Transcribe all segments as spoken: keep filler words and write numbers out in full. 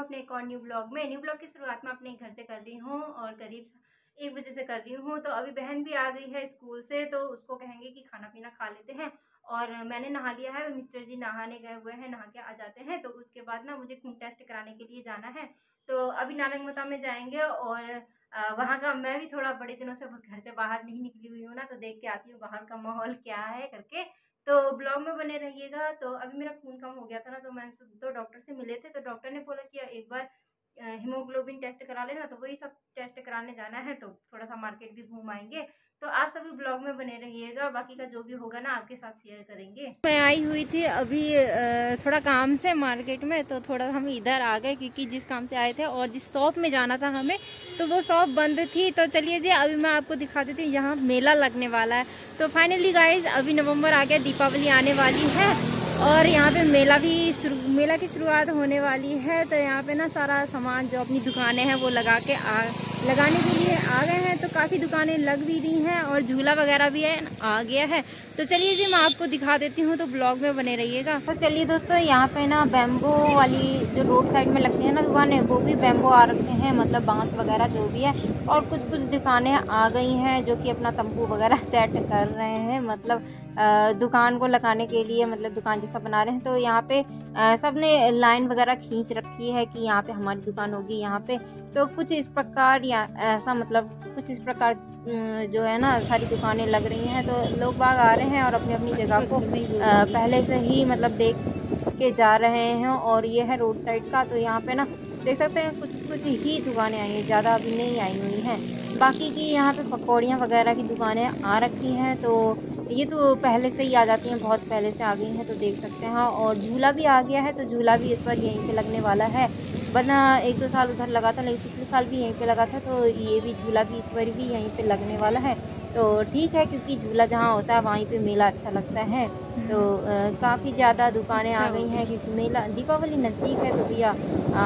अपने एक और न्यू ब्लॉग में। न्यू ब्लॉग की शुरुआत में अपने घर से कर रही हूँ और करीब एक बजे से कर रही हूँ। तो अभी बहन भी आ गई है स्कूल से, तो उसको कहेंगे कि खाना पीना खा लेते हैं। और मैंने नहा लिया है, मिस्टर जी नहाने गए हुए हैं, नहा के आ जाते हैं। तो उसके बाद ना मुझे खून टेस्ट कराने के लिए जाना है। तो अभी नारंगमता में जाएंगे और वहाँ का मैं भी थोड़ा बड़े दिनों से घर से बाहर नहीं निकली हुई हूँ ना, तो देख के आती हूँ बाहर का माहौल क्या है करके। तो ब्लॉग में बने रहिएगा। तो अभी मेरा खून कम हो गया था ना, तो मैं तो डॉक्टर से मिले थे, तो डॉक्टर ने बोला कि एक बार हीमोग्लोबिन टेस्ट करा लेना। तो वही सब टेस्ट कराने जाना है, तो थोड़ा सा मार्केट भी घूम आएंगे। तो आप सभी ब्लॉग में बने रहिएगा, बाकी का जो भी होगा ना आपके साथ शेयर करेंगे। मैं आई हुई थी अभी थोड़ा काम से मार्केट में, तो थोड़ा हम इधर आ गए क्योंकि जिस काम से आए थे और जिस शॉप में जाना था हमें, तो वो शॉप बंद थी। तो चलिए जी अभी मैं आपको दिखा देती हूँ, यहाँ मेला लगने वाला है। तो फाइनली गाइज अभी नवंबर आ गया, दीपावली आने वाली है और यहाँ पे मेला भी मेला की शुरुआत होने वाली है। तो यहाँ पे ना सारा सामान जो अपनी दुकानें हैं वो लगा के आ लगाने के लिए आ गए हैं। तो काफ़ी दुकानें लग भी रही हैं और झूला वगैरह भी है आ गया है। तो चलिए जी मैं आपको दिखा देती हूँ, तो ब्लॉग में बने रहिएगा। तो चलिए दोस्तों, यहाँ पे ना बैम्बो वाली जो रोड साइड में लगती है ना दुकानें, वो भी बैम्बो आ रखे हैं, मतलब बांस वगैरह जो भी है। और कुछ कुछ दुकानें आ गई हैं जो कि अपना तंबू वगैरह सेट कर रहे हैं, मतलब दुकान को लगाने के लिए, मतलब दुकान जैसा बना रहे हैं। तो यहाँ पे सब ने लाइन वगैरह खींच रखी है कि यहाँ पे हमारी दुकान होगी यहाँ पे। तो कुछ इस प्रकार या ऐसा, मतलब कुछ इस प्रकार जो है ना सारी दुकानें लग रही हैं। तो लोग बाग आ रहे हैं और अपनी अपनी जगह को पहले से ही मतलब देख के जा रहे हैं। और ये है रोड साइड का। तो यहाँ पे ना देख सकते हैं कुछ कुछ ही दुकानें आई हैं, ज़्यादा अभी नहीं आई हुई हैं। बाकी की यहाँ पे पकौड़ियाँ वगैरह की दुकानें आ रखी हैं। तो ये तो पहले से ही आ जाती हैं, बहुत पहले से आ गई हैं, तो देख सकते हैं। और झूला भी आ गया है, तो झूला भी इस बार यहीं पे लगने वाला है। वरना एक दो साल उधर लगा था, लेकिन पिछले साल भी यहीं पे लगा था। तो ये भी झूला भी इस बार भी यहीं पे लगने वाला है। तो ठीक है, क्योंकि झूला जहाँ होता है वहीं पे मेला अच्छा लगता है। तो काफ़ी ज़्यादा दुकानें आ गई हैं क्योंकि मेला दीपावली नज़दीक है, तो भैया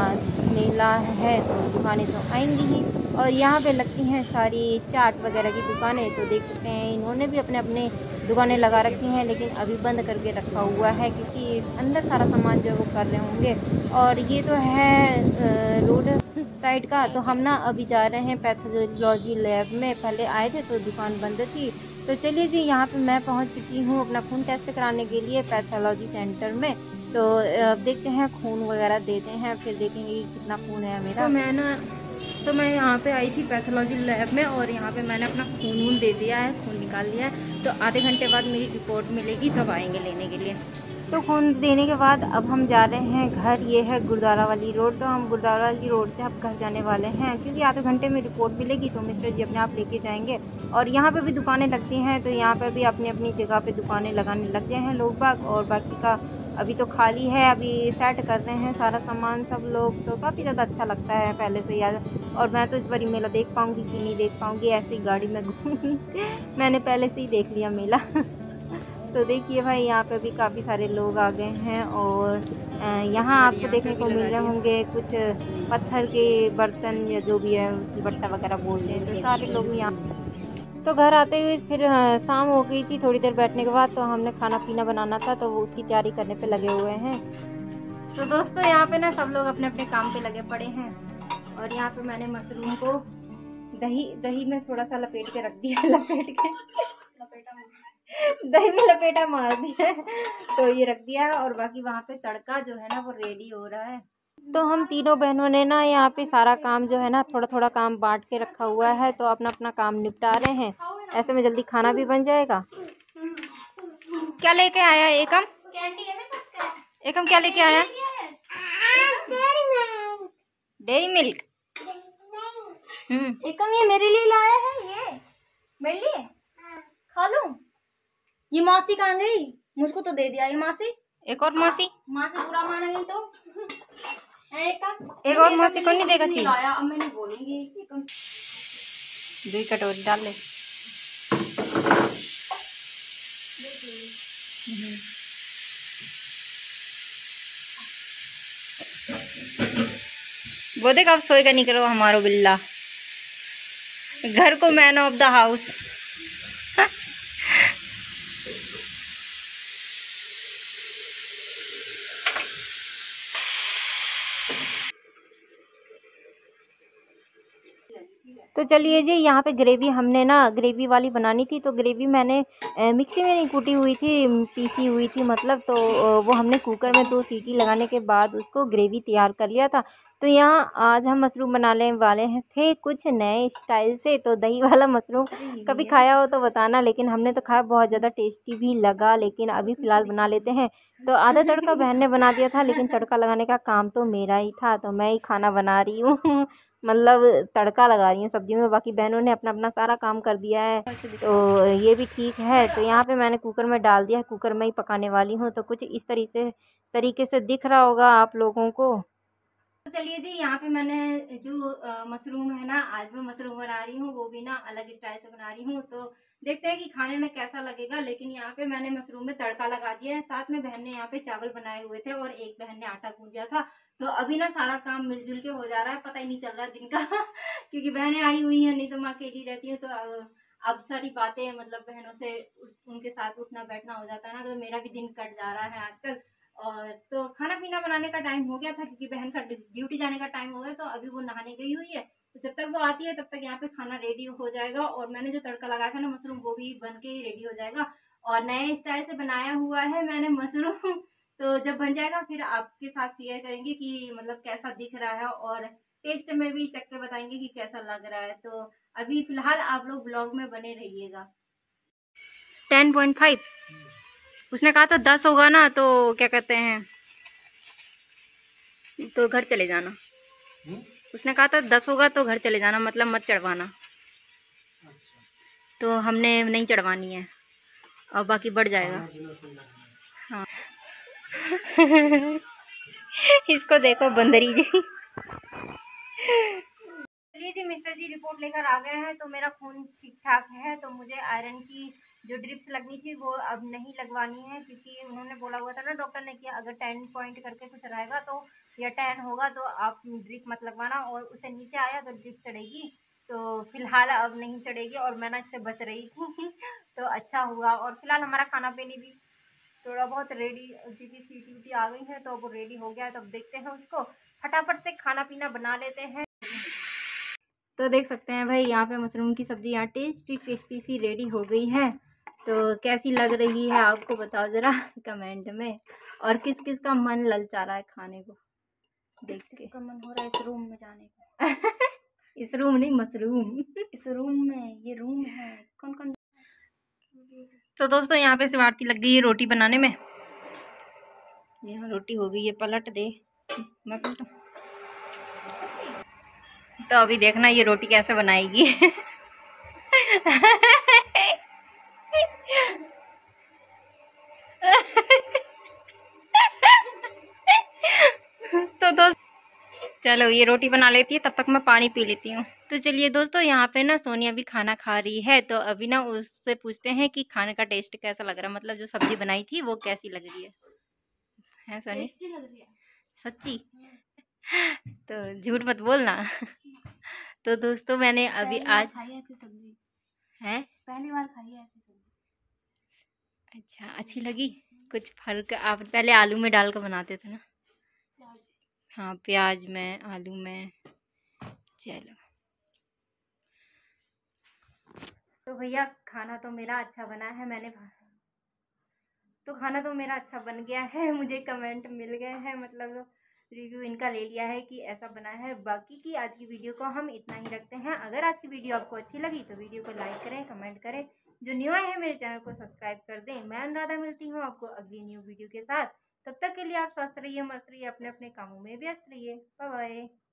मेला है तो दुकानें तो आएंगी ही। और यहाँ पे लगती हैं सारी चाट वगैरह की दुकानें। तो देख सकते हैं इन्होंने भी अपने अपने दुकानें लगा रखी हैं, लेकिन अभी बंद करके रखा हुआ है क्योंकि अंदर सारा सामान जो है वो कर रहे होंगे। और ये तो है रोड साइड का। तो हम ना अभी जा रहे हैं पैथोलॉजी लैब में। पहले आए थे तो दुकान बंद थी। तो चलिए जी यहाँ पे मैं पहुँच चुकी हूँ अपना खून टेस्ट कराने के लिए पैथोलॉजी सेंटर में। तो अब देखते हैं, खून वगैरह देते हैं, फिर देखेंगे कि कितना खून है मेरा। तो मैं ना सो मैं यहाँ पे आई थी पैथोलॉजी लैब में और यहाँ पे मैंने अपना खून वून दे दिया है, खून निकाल लिया है। तो आधे घंटे बाद मेरी रिपोर्ट मिलेगी, तब आएंगे लेने के लिए। तो खून देने के बाद अब हम जा रहे हैं घर। ये है गुरुद्वारा वाली रोड। तो हम गुरुद्वारा वाली रोड से अब घर जाने वाले हैं, क्योंकि आधे घंटे में रिपोर्ट मिलेगी तो मिस्टर जी अपने आप लेके जाएंगे। और यहाँ पे भी दुकानें लगती हैं, तो यहाँ पे भी अपनी अपनी जगह पे दुकानें लगाने लग गए हैं लोग बाग। और बाकी का अभी तो खाली है, अभी सेट कर रहे हैं सारा सामान सब लोग। तो काफ़ी ज़्यादा अच्छा लगता है पहले से याद। और मैं तो इस बार मेला देख पाऊँगी कि नहीं देख पाऊँगी, ऐसी गाड़ी में घूमूंगी मैंने पहले से ही देख लिया मेला तो देखिए भाई, यहाँ पे भी काफ़ी सारे लोग आ गए हैं। और यहाँ आपको देखने को मिल रहे होंगे कुछ पत्थर के बर्तन या जो भी है बट्टा वगैरह बोलते हैं, तो सारे लोग यहाँ। तो घर आते हुए फिर शाम हो गई थी, थोड़ी देर बैठने के बाद। तो हमने खाना पीना बनाना था, तो वो उसकी तैयारी करने पे लगे हुए हैं। तो दोस्तों यहाँ पे ना सब लोग अपने अपने काम पे लगे पड़े हैं। और यहाँ पे मैंने मशरूम को दही दही में थोड़ा सा लपेट के रख दिया लपेट के लपेटा दही में लपेटा मार दिया तो ये रख दिया है। और बाकी वहाँ पे तड़का जो है ना वो रेडी हो रहा है। तो हम तीनों बहनों ने ना यहाँ पे सारा काम जो है ना थोड़ा थोड़ा काम बांट के रखा हुआ है। तो अपना अपना काम निपटा रहे हैं, ऐसे में जल्दी खाना भी बन जाएगा। क्या लेके आया एकम? एकम क्या लेके आया? Dairy milk. हम्म एकम ये मेरे लिए लाया है, ये मेरे लिए खा लूं। ये मौसी कहाँ गई? मुझको तो दे दिया ये मौसी। एक और मौसी माँ से बुरा माना नहीं तो एक और मौसी को नहीं देगा चीज। अब मैं नहीं बोलूंगी। दो कटोरी डाल ले। वो देख अब सोएगा नहीं करो हमारो बिल्ला, घर को मैन ऑफ द हाउस। तो चलिए जी, यहाँ पे ग्रेवी हमने ना ग्रेवी वाली बनानी थी, तो ग्रेवी मैंने मिक्सी में नहीं कूटी हुई थी, पीसी हुई थी मतलब। तो वो हमने कुकर में दो सीटी लगाने के बाद उसको ग्रेवी तैयार कर लिया था। तो यहाँ आज हम मशरूम बनाने वाले हैं थे कुछ नए स्टाइल से। तो दही वाला मशरूम कभी खाया हो तो बताना, लेकिन हमने तो खाया, बहुत ज़्यादा टेस्टी भी लगा। लेकिन अभी फ़िलहाल बना लेते हैं। तो आधा तड़का बहन ने बना दिया था, लेकिन तड़का लगाने का काम तो मेरा ही था, तो मैं ही खाना बना रही हूँ मतलब तड़का लगा रही हूँ सब्जी में। बाकी बहनों ने अपना अपना सारा काम कर दिया है, तो ये भी ठीक है। तो यहाँ पे मैंने कुकर में डाल दिया है, कुकर में ही पकाने वाली हूँ। तो कुछ इस तरीके से तरीके से दिख रहा होगा आप लोगों को। तो चलिए जी, यहाँ पे मैंने जो आ, मशरूम है ना, आज मैं मशरूम बना रही हूँ, वो भी ना अलग स्टाइल से बना रही हूँ। तो देखते हैं कि खाने में कैसा लगेगा। लेकिन यहाँ पे मैंने मशरूम में तड़का लगा दिया है। साथ में बहन ने यहाँ पे चावल बनाए हुए थे और एक बहन ने आटा गूंद दिया था। तो अभी ना सारा काम मिलजुल के हो जा रहा है, पता ही नहीं चल रहा दिन का क्योंकि बहनें आई हुई हैं, नहीं तो मैं अकेली रहती हूँ। तो अब सारी बातें मतलब बहनों से उनके साथ उठना बैठना हो जाता है ना, तो मेरा भी दिन कट जा रहा है आजकल। और तो खाना पीना बनाने का टाइम हो गया था, क्योंकि बहन का ड्यूटी जाने का टाइम हो गया। तो अभी वो नहाने गई हुई है, तो जब तक वो आती है तब तक यहाँ पे खाना रेडी हो जाएगा। और मैंने जो तड़का लगाया था ना मशरूम, वो भी बन के ही रेडी हो जाएगा। और नए स्टाइल से बनाया हुआ है मैंने मशरूम तो जब बन जाएगा फिर आपके साथ शेयर करेंगे कि मतलब कैसा दिख रहा है, और टेस्ट में भी चख के बताएंगे कि कैसा लग रहा है। तो अभी फिलहाल आप लोग ब्लॉग में बने रहिएगा। टेन पॉइंट फाइव उसने कहा था दस होगा ना, तो क्या कहते हैं, तो घर चले जाना। उसने कहा था दस होगा तो घर चले जाना, मतलब मत चढ़वाना। तो हमने नहीं चढ़वानी है, और बाकी बढ़ जाएगा। हाँ इसको देखो बंदरी जी। चलिए जी, मिस्टर जी रिपोर्ट लेकर आ गए हैं। तो मेरा खून ठीक ठाक है। तो मुझे आयरन की जो ड्रिप्स लगनी थी वो अब नहीं लगवानी है, क्योंकि उन्होंने बोला हुआ था ना डॉक्टर ने कि अगर टेन पॉइंट करके कुछ रहेगा तो या टेन होगा तो आप ड्रिप मत लगवाना। और उससे नीचे आया तो ड्रिप चढ़ेगी। तो फिलहाल अब नहीं चढ़ेगी, और मैं ना इससे बच रही थी तो अच्छा हुआ। और फिलहाल हमारा खाना पीने भी थोड़ा बहुत रेडी, क्योंकि सीटी उटी आ गई है तो अब रेडी हो गया है। तो अब देखते हैं उसको, फटाफट से खाना पीना बना लेते हैं। तो देख सकते हैं भाई, यहाँ पे मशरूम की सब्ज़ी यहाँ टेस्टी टेस्टी सी रेडी हो गई है। तो कैसी लग रही है आपको बताओ ज़रा कमेंट में। और किस किस का मन ललचा रहा है खाने को देख के? किसका मन हो रहा है इस रूम में जाने को? इस रूम नहीं, मशरूम इस रूम में, ये रूम है कौन कौन। तो दोस्तों यहाँ पे सिवारती लग गई है रोटी बनाने में। यहाँ रोटी हो गई है, पलट दे, मैं पलटूं। तो अभी देखना ये रोटी कैसे बनाएगी तो दोस्त चलो ये रोटी बना लेती है, तब तक मैं पानी पी लेती हूँ। तो चलिए दोस्तों, यहाँ पे ना सोनिया भी खाना खा रही है। तो अभी ना उससे पूछते हैं कि खाने का टेस्ट कैसा लग रहा है, मतलब जो सब्जी बनाई थी वो कैसी लग रही है। है सोनी? टेस्टी लग रही है सच्ची? तो झूठ मत बोलना तो दोस्तों मैंने अभी आज खाई है ऐसी सब्जी, है पहली बार खाई है ऐसी सब्जी। अच्छा, अच्छी लगी? कुछ फर्क? आप पहले आलू में डाल कर बनाते थे ना? हाँ, प्याज में, आलू में। चलो तो भैया खाना तो मेरा अच्छा बना है, मैंने तो खाना तो मेरा अच्छा बन गया है। मुझे कमेंट मिल गए हैं, मतलब रिव्यू इनका ले लिया है कि ऐसा बना है। बाकी की आज की वीडियो को हम इतना ही रखते हैं। अगर आज की वीडियो आपको अच्छी लगी तो वीडियो को लाइक करें, कमेंट करें। जो न्यू आए हैं मेरे चैनल को सब्सक्राइब कर दें। मैं अनुराधा मिलती हूँ आपको अगली न्यू वीडियो के साथ। तब तक के लिए आप स्वस्थ रहिए, मस्त रहिए, अपने अपने कामों में व्यस्त रहिए। Bye bye.